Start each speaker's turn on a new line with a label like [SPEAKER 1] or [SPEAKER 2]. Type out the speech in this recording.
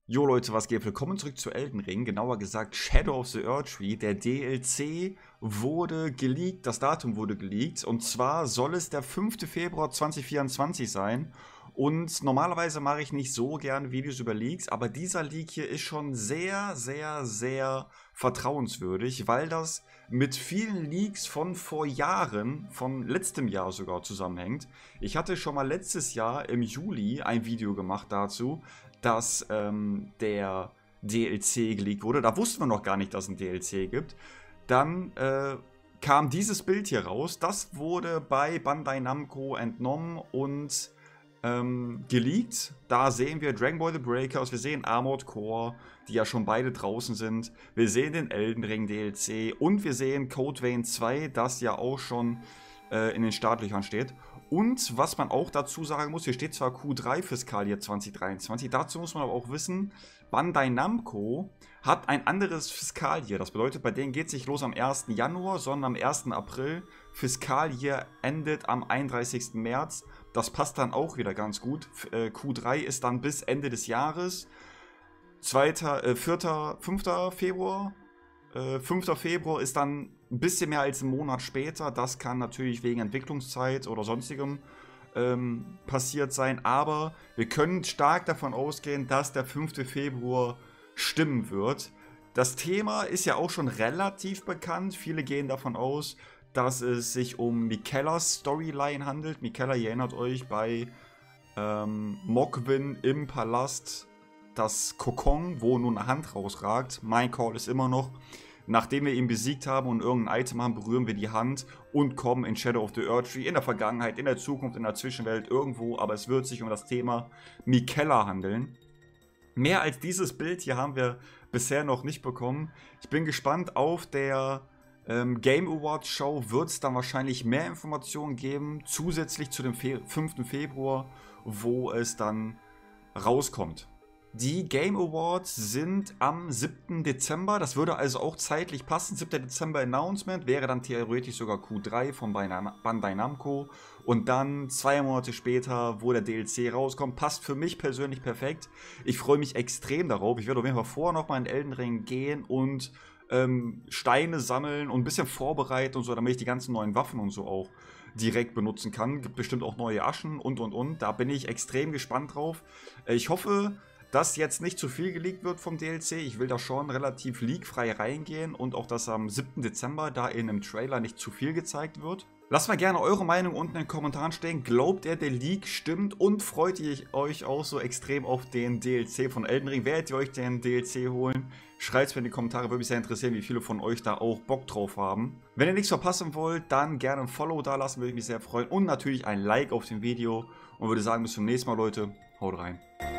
[SPEAKER 1] Jo Leute, was geht? Willkommen zurück zu Elden Ring, genauer gesagt Shadow of the Erdtree. Der DLC wurde geleakt, das Datum wurde geleakt und zwar soll es der 5. Februar 2024 sein. Und normalerweise mache ich nicht so gerne Videos über Leaks, aber dieser Leak hier ist schon sehr vertrauenswürdig, weil das mit vielen Leaks von vor Jahren, von letztem Jahr sogar zusammenhängt. Ich hatte schon mal letztes Jahr im Juli ein Video gemacht dazu, dass der DLC geleakt wurde. Da wussten wir noch gar nicht, dass es ein DLC gibt. Dann kam dieses Bild hier raus. Das wurde bei Bandai Namco entnommen und geleakt. Da sehen wir Dragon Ball The Breakers, wir sehen Armored Core, die ja schon beide draußen sind. Wir sehen den Elden Ring DLC und wir sehen Code Vein 2, das ja auch schon in den Startlöchern steht. Und was man auch dazu sagen muss, hier steht zwar Q3 Fiskaljahr 2023, dazu muss man aber auch wissen, Bandai Namco hat ein anderes Fiskaljahr. Das bedeutet, bei denen geht es nicht los am 1. Januar, sondern am 1. April. Fiskaljahr endet am 31. März. Das passt dann auch wieder ganz gut. Q3 ist dann bis Ende des Jahres. 5. Februar. 5. Februar ist dann ein bisschen mehr als einen Monat später. Das kann natürlich wegen Entwicklungszeit oder sonstigem passiert sein. Aber wir können stark davon ausgehen, dass der 5. Februar stimmen wird. Das Thema ist ja auch schon relativ bekannt. Viele gehen davon aus, dass es sich um Mikellas Storyline handelt. Mikella, ihr erinnert euch bei Mokvin im Palast, das Kokon, wo nun eine Hand rausragt. Mein Call ist immer noch, nachdem wir ihn besiegt haben und irgendein Item haben, berühren wir die Hand und kommen in Shadow of the Erdtree, in der Vergangenheit, in der Zukunft, in der Zwischenwelt, irgendwo, aber es wird sich um das Thema Mikella handeln. Mehr als dieses Bild hier haben wir bisher noch nicht bekommen. Ich bin gespannt, auf der Game Awards Show wird es dann wahrscheinlich mehr Informationen geben, zusätzlich zu dem 5. Februar, wo es dann rauskommt. Die Game Awards sind am 7. Dezember, das würde also auch zeitlich passen. 7. Dezember Announcement wäre dann theoretisch sogar Q3 von Bandai Namco. Und dann 2 Monate später, wo der DLC rauskommt, passt für mich persönlich perfekt. Ich freue mich extrem darauf. Ich werde auf jeden Fall vorher nochmal in Elden Ring gehen und Steine sammeln und ein bisschen vorbereiten und so, damit ich die ganzen neuen Waffen und so auch direkt benutzen kann. Gibt bestimmt auch neue Aschen und. Da bin ich extrem gespannt drauf. Ich hoffe, dass jetzt nicht zu viel geleakt wird vom DLC. Ich will da schon relativ leakfrei reingehen und auch, dass am 7. Dezember da in einem Trailer nicht zu viel gezeigt wird. Lasst mal gerne eure Meinung unten in den Kommentaren stehen. Glaubt ihr, der Leak stimmt? Und freut ihr euch auch so extrem auf den DLC von Elden Ring? Werdet ihr euch den DLC holen? Schreibt es mir in die Kommentare, würde mich sehr interessieren, wie viele von euch da auch Bock drauf haben. Wenn ihr nichts verpassen wollt, dann gerne ein Follow da lassen, würde ich mich sehr freuen. Und natürlich ein Like auf dem Video. Und würde sagen, bis zum nächsten Mal, Leute. Haut rein.